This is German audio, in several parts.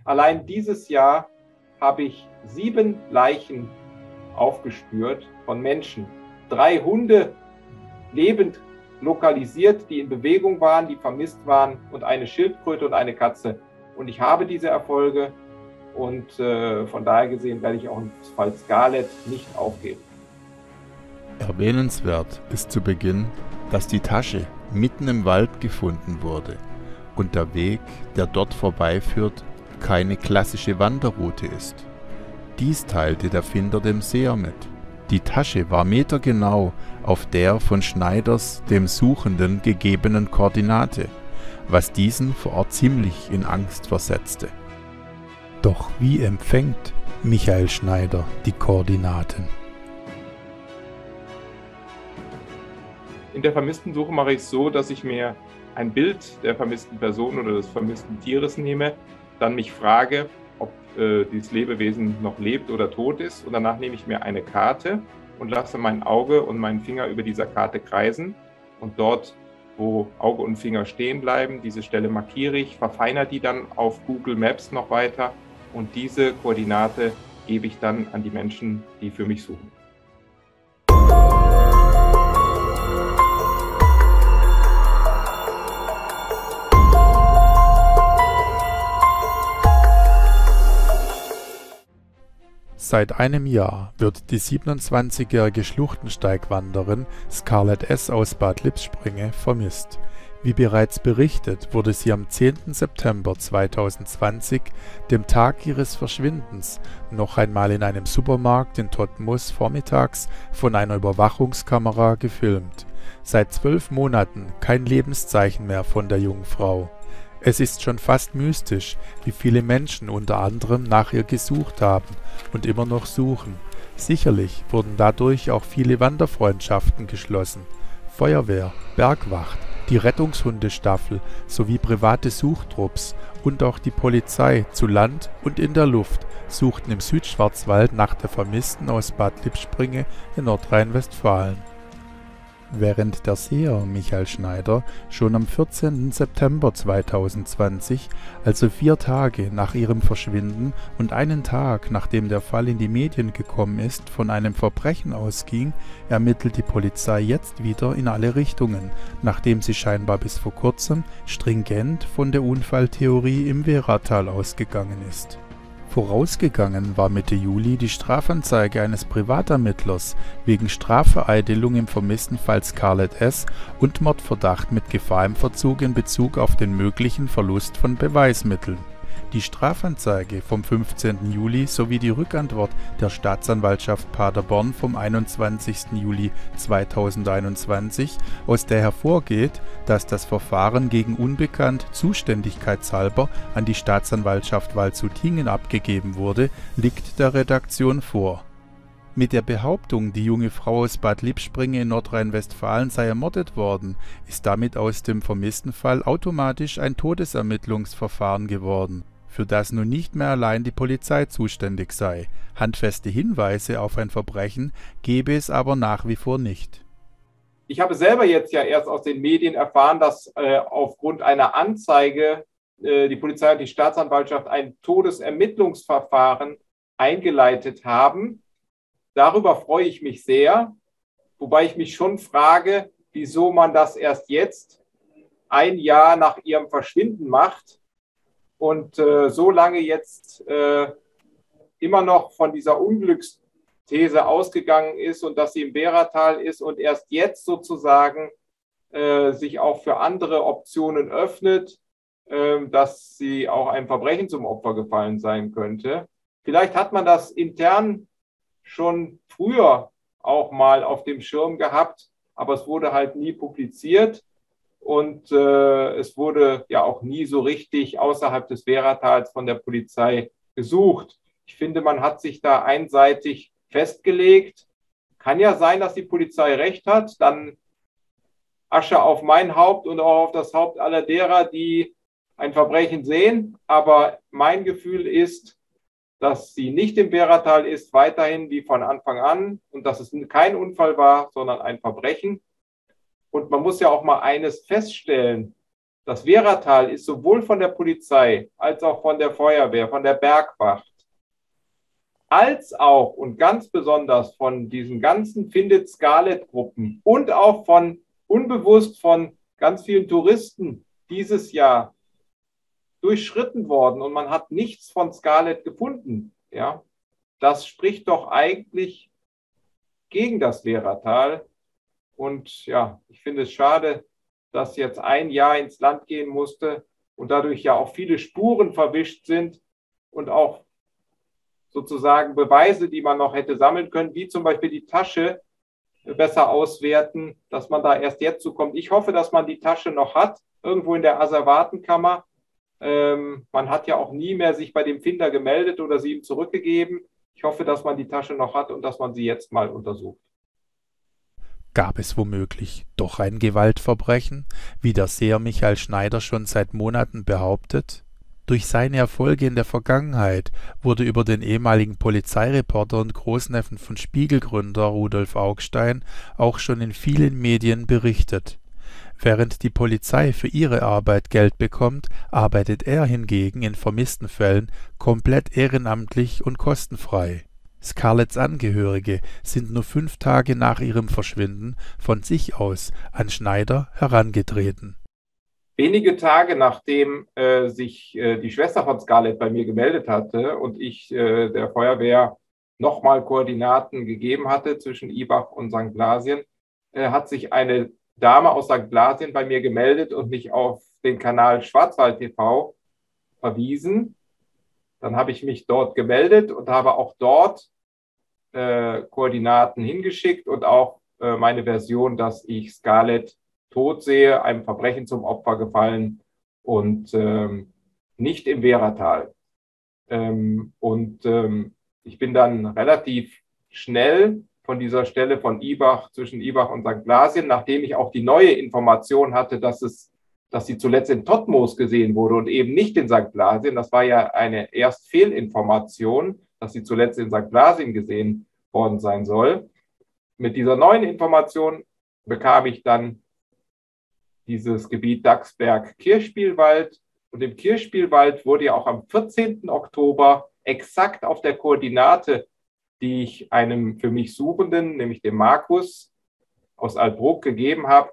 Allein dieses Jahr habe ich 7 Leichen aufgespürt von Menschen. 3 Hunde lebend lokalisiert, die in Bewegung waren, die vermisst waren, und eine Schildkröte und eine Katze. Und ich habe diese Erfolge und von daher gesehen werde ich auch im Fall Scarlett nicht aufgeben. Erwähnenswert ist zu Beginn, dass die Tasche mitten im Wald gefunden wurde und der Weg, der dort vorbeiführt, keine klassische Wanderroute ist. Dies teilte der Finder dem Seher mit. Die Tasche war metergenau auf der von Schneiders dem Suchenden gegebenen Koordinate, was diesen vor Ort ziemlich in Angst versetzte. Doch wie empfängt Michael Schneider die Koordinaten? In der Vermisstensuche mache ich es so, dass ich mir ein Bild der vermissten Person oder des vermissten Tieres nehme, dann mich frage, ob dieses Lebewesen noch lebt oder tot ist, und danach nehme ich mir eine Karte und lasse mein Auge und meinen Finger über dieser Karte kreisen, und dort, wo Auge und Finger stehen bleiben, diese Stelle markiere ich, verfeinere die dann auf Google Maps noch weiter, und diese Koordinate gebe ich dann an die Menschen, die für mich suchen. Seit einem Jahr wird die 27-jährige Schluchtensteigwanderin Scarlett S. aus Bad Lippspringe vermisst. Wie bereits berichtet, wurde sie am 10. September 2020, dem Tag ihres Verschwindens, noch einmal in einem Supermarkt in Todtmoos vormittags von einer Überwachungskamera gefilmt. Seit 12 Monaten kein Lebenszeichen mehr von der jungen Frau. Es ist schon fast mystisch, wie viele Menschen unter anderem nach ihr gesucht haben und immer noch suchen. Sicherlich wurden dadurch auch viele Wanderfreundschaften geschlossen. Feuerwehr, Bergwacht, die Rettungshundestaffel sowie private Suchtrupps und auch die Polizei zu Land und in der Luft suchten im Südschwarzwald nach der Vermissten aus Bad Lippspringe in Nordrhein-Westfalen. Während der Seher Michael Schneider schon am 14. September 2020, also 4 Tage nach ihrem Verschwinden und einen Tag nachdem der Fall in die Medien gekommen ist, von einem Verbrechen ausging, ermittelt die Polizei jetzt wieder in alle Richtungen, nachdem sie scheinbar bis vor kurzem stringent von der Unfalltheorie im Wehratal ausgegangen ist. Vorausgegangen war Mitte Juli die Strafanzeige eines Privatermittlers wegen Strafvereitelung im vermissten Fall Scarlett S. und Mordverdacht mit Gefahr im Verzug in Bezug auf den möglichen Verlust von Beweismitteln. Die Strafanzeige vom 15. Juli sowie die Rückantwort der Staatsanwaltschaft Paderborn vom 21. Juli 2021, aus der hervorgeht, dass das Verfahren gegen Unbekannt zuständigkeitshalber an die Staatsanwaltschaft Waldshut-Ingen abgegeben wurde, liegt der Redaktion vor. Mit der Behauptung, die junge Frau aus Bad Lippspringe in Nordrhein-Westfalen sei ermordet worden, ist damit aus dem vermissten Fall automatisch ein Todesermittlungsverfahren geworden, für das nun nicht mehr allein die Polizei zuständig sei. Handfeste Hinweise auf ein Verbrechen gebe es aber nach wie vor nicht. Ich habe selber jetzt ja erst aus den Medien erfahren, dass aufgrund einer Anzeige die Polizei und die Staatsanwaltschaft ein Todesermittlungsverfahren eingeleitet haben. Darüber freue ich mich sehr, wobei ich mich schon frage, wieso man das erst jetzt, ein Jahr nach ihrem Verschwinden, macht und so lange jetzt immer noch von dieser Unglücksthese ausgegangen ist und dass sie im Wehratal ist und erst jetzt sozusagen sich auch für andere Optionen öffnet, dass sie auch einem Verbrechen zum Opfer gefallen sein könnte. Vielleicht hat man das intern schon früher auch mal auf dem Schirm gehabt, aber es wurde halt nie publiziert. Und es wurde ja auch nie so richtig außerhalb des Wehratals von der Polizei gesucht. Ich finde, man hat sich da einseitig festgelegt. Kann ja sein, dass die Polizei recht hat. Dann Asche auf mein Haupt und auch auf das Haupt aller derer, die ein Verbrechen sehen. Aber mein Gefühl ist, dass sie nicht im Wehratal ist, weiterhin wie von Anfang an. Und dass es kein Unfall war, sondern ein Verbrechen. Und man muss ja auch mal eines feststellen, Das Wehratal ist sowohl von der Polizei als auch von der Feuerwehr, von der Bergwacht, als auch und ganz besonders von diesen ganzen Findet-Scarlett-Gruppen und auch von unbewusst von ganz vielen Touristen dieses Jahr durchschritten worden und man hat nichts von Scarlett gefunden. Ja? Das spricht doch eigentlich gegen das Wehratal. Und ja, ich finde es schade, dass jetzt ein Jahr ins Land gehen musste und dadurch ja auch viele Spuren verwischt sind und auch sozusagen Beweise, die man noch hätte sammeln können, wie zum Beispiel die Tasche, besser auswerten, dass man da erst jetzt zukommt. Ich hoffe, dass man die Tasche noch hat, irgendwo in der Asservatenkammer. Man hat ja auch nie mehr sich bei dem Finder gemeldet oder sie ihm zurückgegeben. Ich hoffe, dass man die Tasche noch hat und dass man sie jetzt mal untersucht. Gab es womöglich doch ein Gewaltverbrechen, wie der Seher Michael Schneider schon seit Monaten behauptet? Durch seine Erfolge in der Vergangenheit wurde über den ehemaligen Polizeireporter und Großneffen von Spiegel-Gründer Rudolf Augstein auch schon in vielen Medien berichtet. Während die Polizei für ihre Arbeit Geld bekommt, arbeitet er hingegen in vermissten Fällen komplett ehrenamtlich und kostenfrei. Scarletts Angehörige sind nur 5 Tage nach ihrem Verschwinden von sich aus an Schneider herangetreten. Wenige Tage nachdem sich die Schwester von Scarlett bei mir gemeldet hatte und ich der Feuerwehr nochmal Koordinaten gegeben hatte zwischen Ibach und St. Blasien, hat sich eine Dame aus St. Blasien bei mir gemeldet und mich auf den Kanal Schwarzwald TV verwiesen. Dann habe ich mich dort gemeldet und habe auch dort Koordinaten hingeschickt und auch meine Version, dass ich Scarlett tot sehe, einem Verbrechen zum Opfer gefallen und nicht im Wehratal. Ich bin dann relativ schnell von dieser Stelle von Ibach, zwischen Ibach und St. Blasien, nachdem ich auch die neue Information hatte, dass sie zuletzt in Todtmoos gesehen wurde und eben nicht in St. Blasien. Das war ja eine erst Fehlinformation, dass sie zuletzt in St. Blasien gesehen worden sein soll. Mit dieser neuen Information bekam ich dann dieses Gebiet Dachsberg-Kirchspielwald. Und im Kirchspielwald wurde ja auch am 14. Oktober exakt auf der Koordinate, die ich einem für mich Suchenden, nämlich dem Markus aus Altbruck gegeben habe,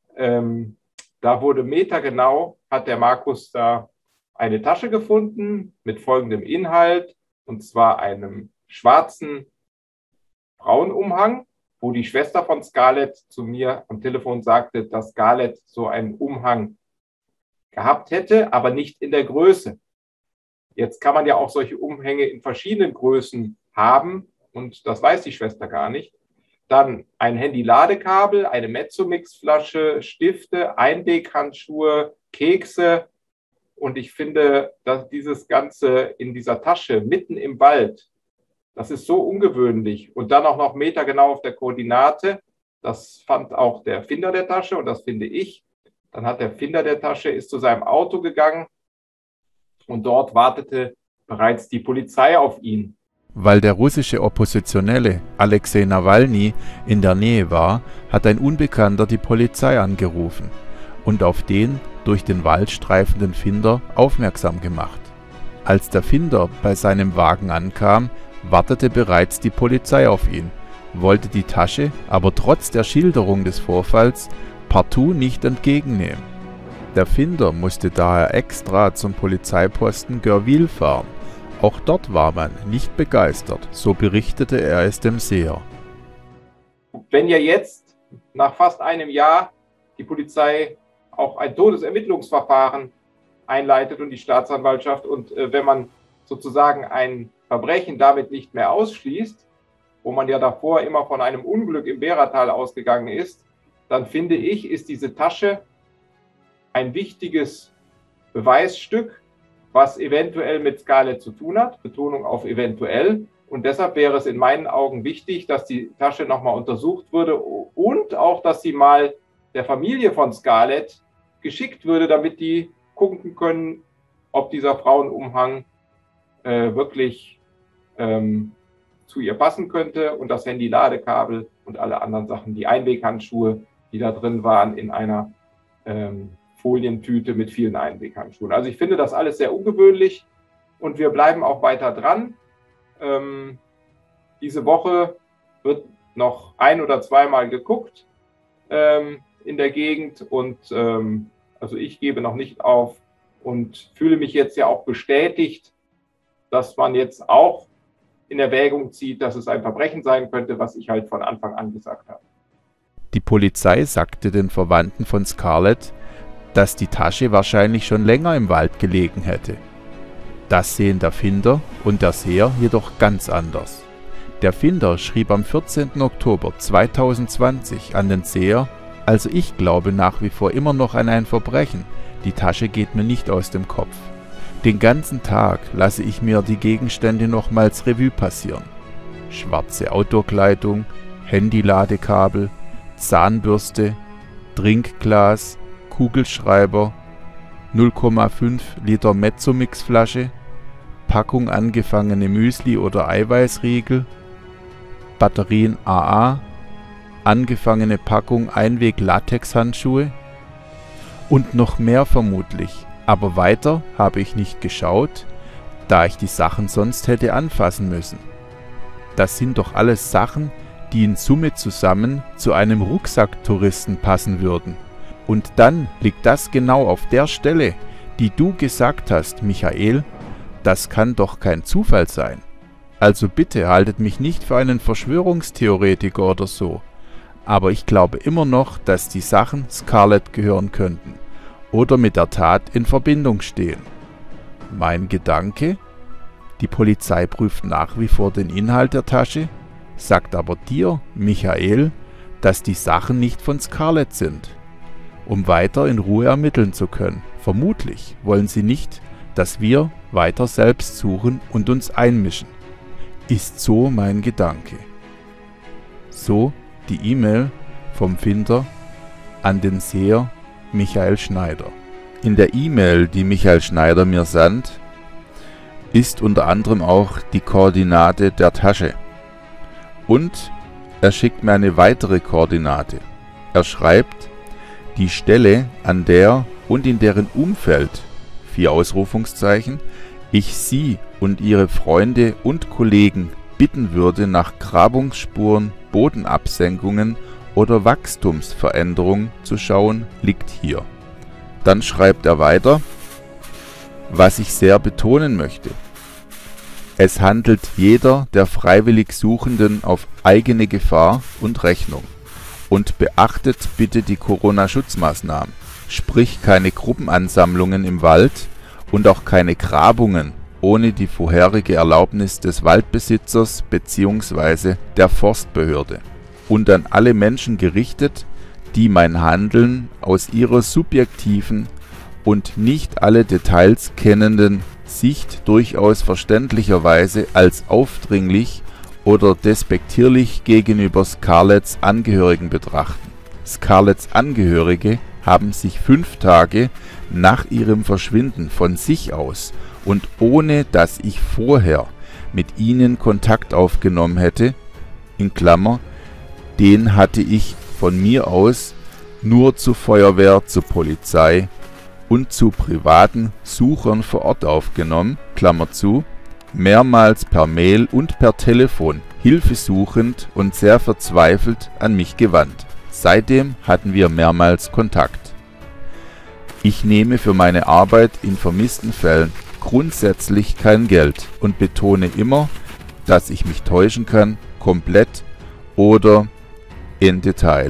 da wurde metergenau, hat der Markus da eine Tasche gefunden mit folgendem Inhalt, und zwar einem schwarzen Frauenumhang, wo die Schwester von Scarlett zu mir am Telefon sagte, dass Scarlett so einen Umhang gehabt hätte, aber nicht in der Größe. Jetzt kann man ja auch solche Umhänge in verschiedenen Größen haben und das weiß die Schwester gar nicht. Dann ein Handy-Ladekabel, eine Mezzomix-Flasche, Stifte, Einweghandschuhe, Kekse. Und ich finde, dass dieses Ganze in dieser Tasche mitten im Wald, das ist so ungewöhnlich. Und dann auch noch metergenau auf der Koordinate. Das fand auch der Finder der Tasche und das finde ich. Dann hat der Finder der Tasche, ist zu seinem Auto gegangen und dort wartete bereits die Polizei auf ihn. Weil der russische Oppositionelle Alexei Nawalny in der Nähe war, hat ein Unbekannter die Polizei angerufen und auf den durch den Wald streifenden Finder aufmerksam gemacht. Als der Finder bei seinem Wagen ankam, wartete bereits die Polizei auf ihn, wollte die Tasche aber trotz der Schilderung des Vorfalls partout nicht entgegennehmen. Der Finder musste daher extra zum Polizeiposten Görwil fahren. Auch dort war man nicht begeistert, so berichtete er es dem Seher. Wenn ja jetzt, nach fast einem Jahr, die Polizei auch ein Todesermittlungsverfahren einleitet und die Staatsanwaltschaft und wenn man sozusagen ein Verbrechen damit nicht mehr ausschließt, wo man ja davor immer von einem Unglück im Wehratal ausgegangen ist, dann finde ich, ist diese Tasche ein wichtiges Beweisstück, was eventuell mit Scarlett zu tun hat, Betonung auf eventuell. Und deshalb wäre es in meinen Augen wichtig, dass die Tasche nochmal untersucht würde und auch, dass sie mal der Familie von Scarlett geschickt würde, damit die gucken können, ob dieser Frauenumhang wirklich zu ihr passen könnte und das Handy-Ladekabel und alle anderen Sachen, die Einweghandschuhe, die da drin waren, in einer Folientüte mit vielen Einweghandschuhen. Also ich finde das alles sehr ungewöhnlich und wir bleiben auch weiter dran. Diese Woche wird noch ein- oder zweimal geguckt in der Gegend und also ich gebe noch nicht auf und fühle mich jetzt ja auch bestätigt, dass man jetzt auch in Erwägung zieht, dass es ein Verbrechen sein könnte, was ich halt von Anfang an gesagt habe. Die Polizei sagte den Verwandten von Scarlett, dass die Tasche wahrscheinlich schon länger im Wald gelegen hätte. Das sehen der Finder und der Seher jedoch ganz anders. Der Finder schrieb am 14. Oktober 2020 an den Seher: Also ich glaube nach wie vor immer noch an ein Verbrechen. Die Tasche geht mir nicht aus dem Kopf. Den ganzen Tag lasse ich mir die Gegenstände nochmals Revue passieren. Schwarze Outdoor-Kleidung, Handy-Ladekabel, Zahnbürste, Trinkglas, Kugelschreiber, 0,5 Liter Mezzomix-Flasche, Packung angefangene Müsli- oder Eiweißriegel, Batterien AA, angefangene Packung Einweg-Latex-Handschuhe und noch mehr vermutlich. Aber weiter habe ich nicht geschaut, da ich die Sachen sonst hätte anfassen müssen. Das sind doch alles Sachen, die in Summe zusammen zu einem Rucksacktouristen passen würden. Und dann liegt das genau auf der Stelle, die du gesagt hast, Michael. Das kann doch kein Zufall sein. Also bitte haltet mich nicht für einen Verschwörungstheoretiker oder so. Aber ich glaube immer noch, dass die Sachen Scarlett gehören könnten oder mit der Tat in Verbindung stehen. Mein Gedanke: Die Polizei prüft nach wie vor den Inhalt der Tasche, sagt aber dir, Michael, dass die Sachen nicht von Scarlett sind, um weiter in Ruhe ermitteln zu können. Vermutlich wollen sie nicht, dass wir weiter selbst suchen und uns einmischen. Ist so mein Gedanke. So die E-Mail vom Finder an den Seher Michael Schneider. In der E-Mail, die Michael Schneider mir sandt, ist unter anderem auch die Koordinate der Tasche. Und er schickt mir eine weitere Koordinate. Er schreibt: Die Stelle, an der und in deren Umfeld, 4 Ausrufungszeichen, ich Sie und Ihre Freunde und Kollegen bitten würde, nach Grabungsspuren, Bodenabsenkungen oder Wachstumsveränderung zu schauen, liegt hier. Dann schreibt er weiter: Was ich sehr betonen möchte: Es handelt jeder der freiwillig Suchenden auf eigene Gefahr und Rechnung. Und beachtet bitte die Corona-Schutzmaßnahmen, sprich keine Gruppenansammlungen im Wald und auch keine Grabungen ohne die vorherige Erlaubnis des Waldbesitzers bzw. der Forstbehörde. Und an alle Menschen gerichtet, die mein Handeln aus ihrer subjektiven und nicht alle Details kennenden Sicht durchaus verständlicherweise als aufdringlich oder despektierlich gegenüber Scarletts Angehörigen betrachten. Scarletts Angehörige haben sich 5 Tage nach ihrem Verschwinden von sich aus und ohne dass ich vorher mit ihnen Kontakt aufgenommen hätte, in Klammer, den hatte ich von mir aus nur zur Feuerwehr, zur Polizei und zu privaten Suchern vor Ort aufgenommen, Klammer zu, mehrmals per Mail und per Telefon, hilfesuchend und sehr verzweifelt an mich gewandt. Seitdem hatten wir mehrmals Kontakt. Ich nehme für meine Arbeit in vermissten Fällen grundsätzlich kein Geld und betone immer, dass ich mich täuschen kann, komplett oder in Detail.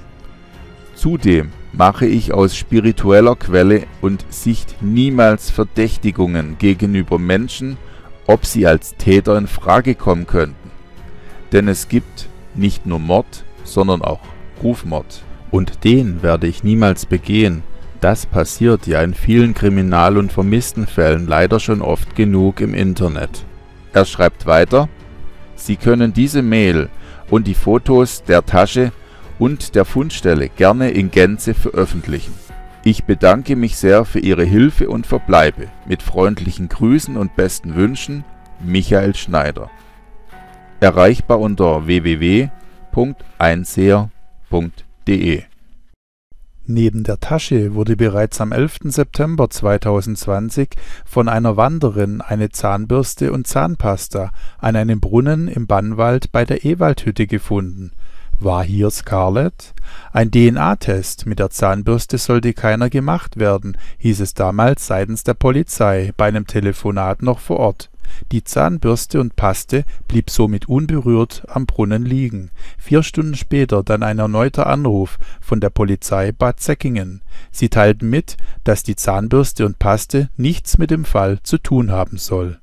Zudem mache ich aus spiritueller Quelle und Sicht niemals Verdächtigungen gegenüber Menschen, ob sie als Täter in Frage kommen könnten. Denn es gibt nicht nur Mord, sondern auch Rufmord. Und den werde ich niemals begehen. Das passiert ja in vielen Kriminal- und Vermisstenfällen leider schon oft genug im Internet. Er schreibt weiter: Sie können diese Mail und die Fotos der Tasche und der Fundstelle gerne in Gänze veröffentlichen. Ich bedanke mich sehr für Ihre Hilfe und verbleibe mit freundlichen Grüßen und besten Wünschen, Michael Schneider. Erreichbar unter www.einseher.de. Neben der Tasche wurde bereits am 11. September 2020 von einer Wanderin eine Zahnbürste und Zahnpasta an einem Brunnen im Bannwald bei der Ewaldhütte gefunden. War hier Scarlett? Ein DNA-Test mit der Zahnbürste sollte keiner gemacht werden, hieß es damals seitens der Polizei bei einem Telefonat noch vor Ort. Die Zahnbürste und Paste blieb somit unberührt am Brunnen liegen. 4 Stunden später dann ein erneuter Anruf von der Polizei Bad Säckingen. Sie teilten mit, dass die Zahnbürste und Paste nichts mit dem Fall zu tun haben soll.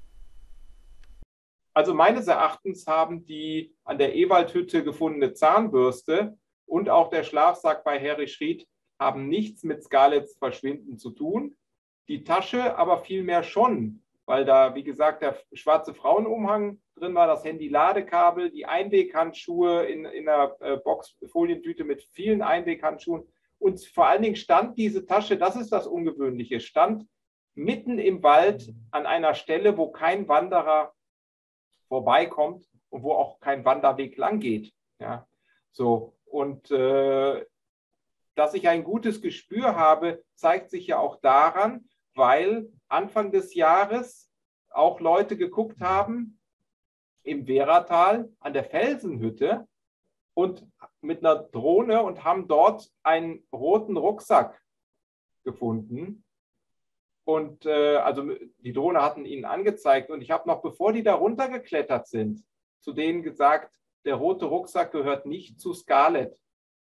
Also meines Erachtens haben die an der Ewaldhütte gefundene Zahnbürste und auch der Schlafsack bei Harry Schried haben nichts mit Scarletts Verschwinden zu tun. Die Tasche aber vielmehr schon, weil da, wie gesagt, der schwarze Frauenumhang drin war, das Handy-Ladekabel, die Einweghandschuhe in einer Box-Folientüte mit vielen Einweghandschuhen. Und vor allen Dingen stand diese Tasche, das ist das Ungewöhnliche, stand mitten im Wald an einer Stelle, wo kein Wanderer vorbeikommt und wo auch kein Wanderweg lang geht. Ja, so. Und dass ich ein gutes Gespür habe, zeigt sich ja auch daran, weil Anfang des Jahres auch Leute geguckt haben im Wehratal an der Felsenhütte und mit einer Drohne und haben dort einen roten Rucksack gefunden. Und also die Drohne hatten ihnen angezeigt. Und ich habe noch, bevor die da runtergeklettert sind, zu denen gesagt, der rote Rucksack gehört nicht zu Scarlett.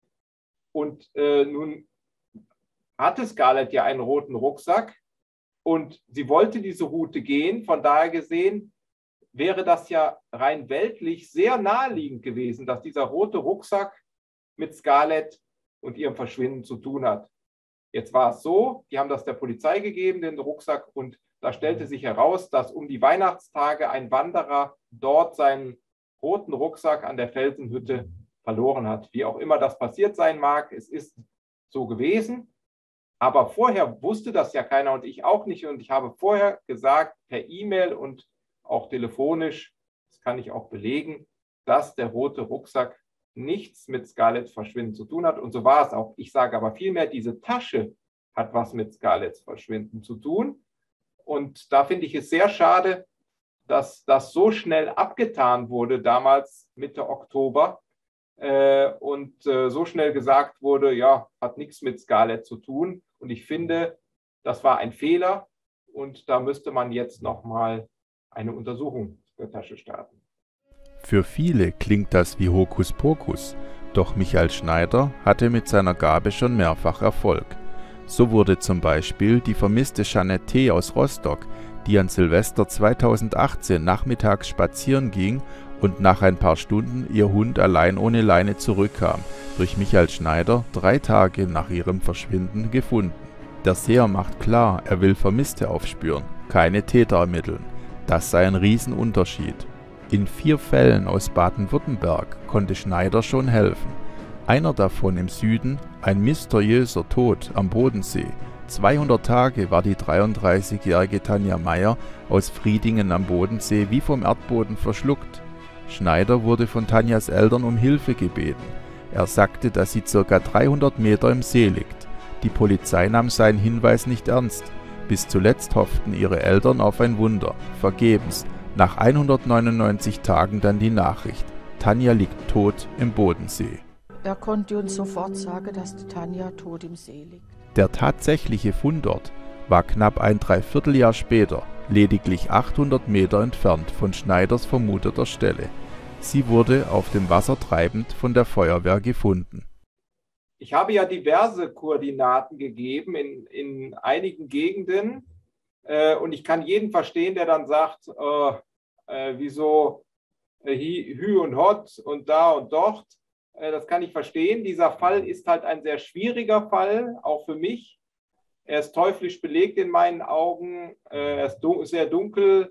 Und nun hatte Scarlett ja einen roten Rucksack und sie wollte diese Route gehen. Von daher gesehen wäre das ja rein weltlich sehr naheliegend gewesen, dass dieser rote Rucksack mit Scarlett und ihrem Verschwinden zu tun hat. Jetzt war es so, die haben das der Polizei gegeben, den Rucksack, und da stellte sich heraus, dass um die Weihnachtstage ein Wanderer dort seinen roten Rucksack an der Felsenhütte verloren hat. Wie auch immer das passiert sein mag, es ist so gewesen. Aber vorher wusste das ja keiner und ich auch nicht. Und ich habe vorher gesagt, per E-Mail und auch telefonisch, das kann ich auch belegen, dass der rote Rucksack nichts mit Scarletts Verschwinden zu tun hat. Und so war es auch. Ich sage aber vielmehr, diese Tasche hat was mit Scarletts Verschwinden zu tun. Und da finde ich es sehr schade, dass das so schnell abgetan wurde, damals Mitte Oktober, und so schnell gesagt wurde, ja, hat nichts mit Scarlett zu tun. Und ich finde, das war ein Fehler und da müsste man jetzt nochmal eine Untersuchung der Tasche starten. Für viele klingt das wie Hokuspokus, doch Michael Schneider hatte mit seiner Gabe schon mehrfach Erfolg. So wurde zum Beispiel die vermisste Jeanette T. aus Rostock, die an Silvester 2018 nachmittags spazieren ging und nach ein paar Stunden ihr Hund allein ohne Leine zurückkam, durch Michael Schneider 3 Tage nach ihrem Verschwinden gefunden. Der Seher macht klar, er will Vermisste aufspüren, keine Täter ermitteln. Das sei ein Riesenunterschied. In 4 Fällen aus Baden-Württemberg konnte Schneider schon helfen. Einer davon im Süden, ein mysteriöser Tod am Bodensee. 200 Tage war die 33-jährige Tanja Meyer aus Friedingen am Bodensee wie vom Erdboden verschluckt. Schneider wurde von Tanjas Eltern um Hilfe gebeten. Er sagte, dass sie ca. 300 Meter im See liegt. Die Polizei nahm seinen Hinweis nicht ernst. Bis zuletzt hofften ihre Eltern auf ein Wunder. Vergebens. Nach 199 Tagen dann die Nachricht: Tanja liegt tot im Bodensee. Er konnte uns sofort sagen, dass die Tanja tot im See liegt. Der tatsächliche Fundort war knapp ein Dreivierteljahr später, lediglich 800 Meter entfernt von Schneiders vermuteter Stelle. Sie wurde auf dem Wasser treibend von der Feuerwehr gefunden. Ich habe ja diverse Koordinaten gegeben in einigen Gegenden und ich kann jeden verstehen, der dann sagt, wieso Hü und Hott und da und dort. Das kann ich verstehen. Dieser Fall ist halt ein sehr schwieriger Fall, auch für mich. Er ist teuflisch belegt in meinen Augen. Er ist sehr dunkel,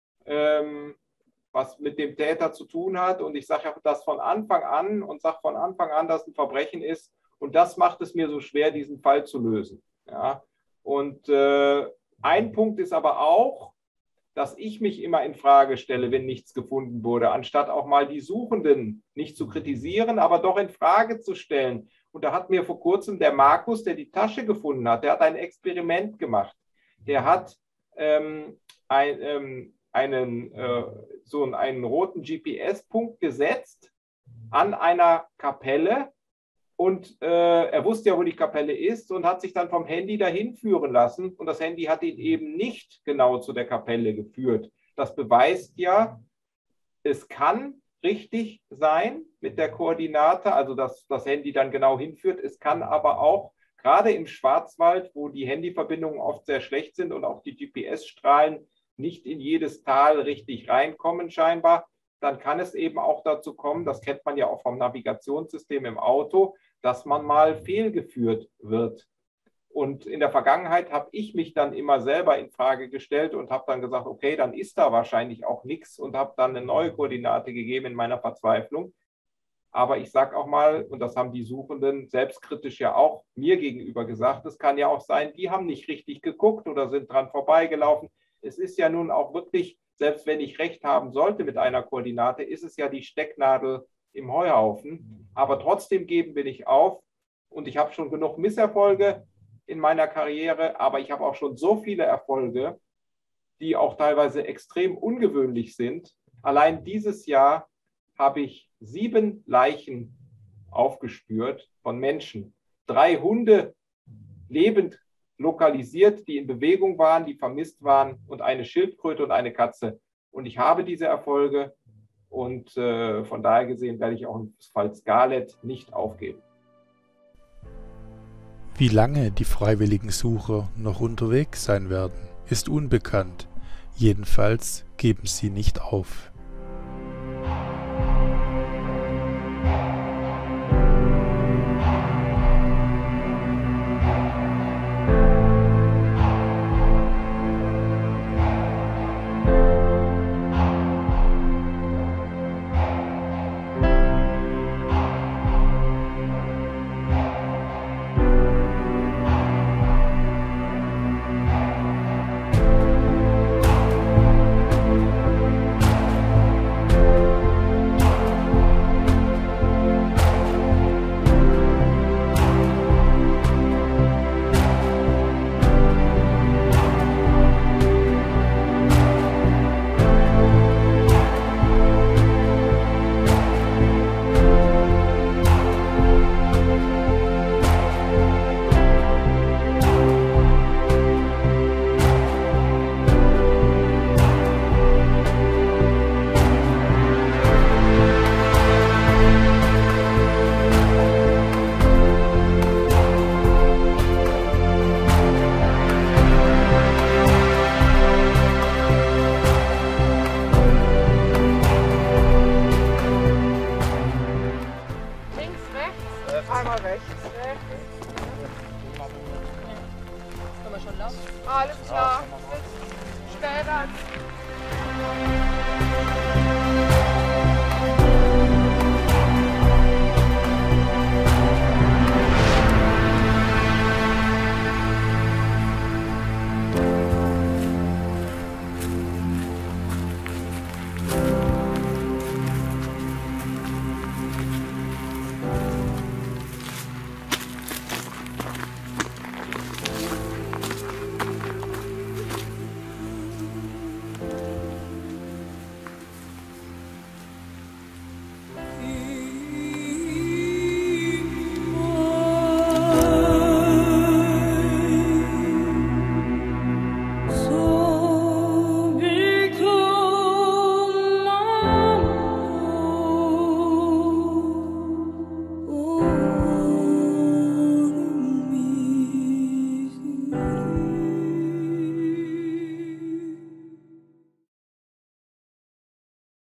was mit dem Täter zu tun hat. Und ich sage das von Anfang an und sage von Anfang an, dass ein Verbrechen ist. Und das macht es mir so schwer, diesen Fall zu lösen. Ja? Und ein Punkt ist aber auch, dass ich mich immer in Frage stelle, wenn nichts gefunden wurde, anstatt auch mal die Suchenden nicht zu kritisieren, aber doch in Frage zu stellen. Und da hat mir vor kurzem der Markus, der die Tasche gefunden hat, der hat ein Experiment gemacht. Der hat einen roten GPS-Punkt gesetzt an einer Kapelle und er wusste ja, wo die Kapelle ist und hat sich dann vom Handy dahin führen lassen und das Handy hat ihn eben nicht genau zu der Kapelle geführt. Das beweist ja, es kann richtig sein mit der Koordinate, also dass das Handy dann genau hinführt. Es kann aber auch, gerade im Schwarzwald, wo die Handyverbindungen oft sehr schlecht sind und auch die GPS-Strahlen nicht in jedes Tal richtig reinkommen scheinbar, dann kann es eben auch dazu kommen, das kennt man ja auch vom Navigationssystem im Auto, dass man mal fehlgeführt wird. Und in der Vergangenheit habe ich mich dann immer selber in Frage gestellt und habe dann gesagt, okay, dann ist da wahrscheinlich auch nichts und habe dann eine neue Koordinate gegeben in meiner Verzweiflung. Aber ich sage auch mal, und das haben die Suchenden selbstkritisch ja auch mir gegenüber gesagt, es kann ja auch sein, die haben nicht richtig geguckt oder sind dran vorbeigelaufen. Es ist ja nun auch wirklich, selbst wenn ich recht haben sollte mit einer Koordinate, ist es ja die Stecknadel im Heuhaufen. Aber trotzdem geben wir nicht auf. Und ich habe schon genug Misserfolge in meiner Karriere, aber ich habe auch schon so viele Erfolge, die auch teilweise extrem ungewöhnlich sind. Allein dieses Jahr habe ich 7 Leichen aufgespürt von Menschen. 3 Hunde lebend lokalisiert, die in Bewegung waren, die vermisst waren und eine Schildkröte und eine Katze. Und ich habe diese Erfolge und von daher gesehen werde ich auch im Fall Scarlett nicht aufgeben. Wie lange die freiwilligen Sucher noch unterwegs sein werden, ist unbekannt. Jedenfalls geben sie nicht auf.